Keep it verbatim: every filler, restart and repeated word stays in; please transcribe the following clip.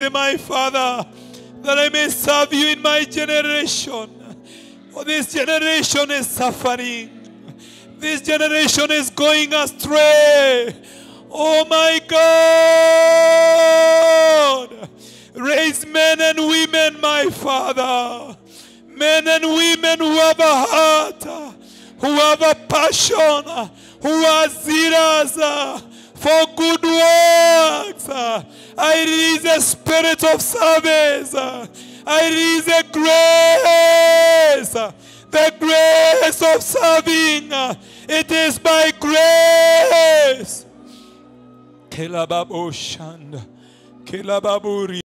my Father, that I may serve you in my generation. For this generation is suffering. This generation is going astray. Oh my God, raise men and women, my Father. Men and women who have a heart, who have a passion, who are zealous for good works. I release a spirit of service. I release a grace. The grace of serving. It is by grace. Kelababu Shanda. Kelababuri.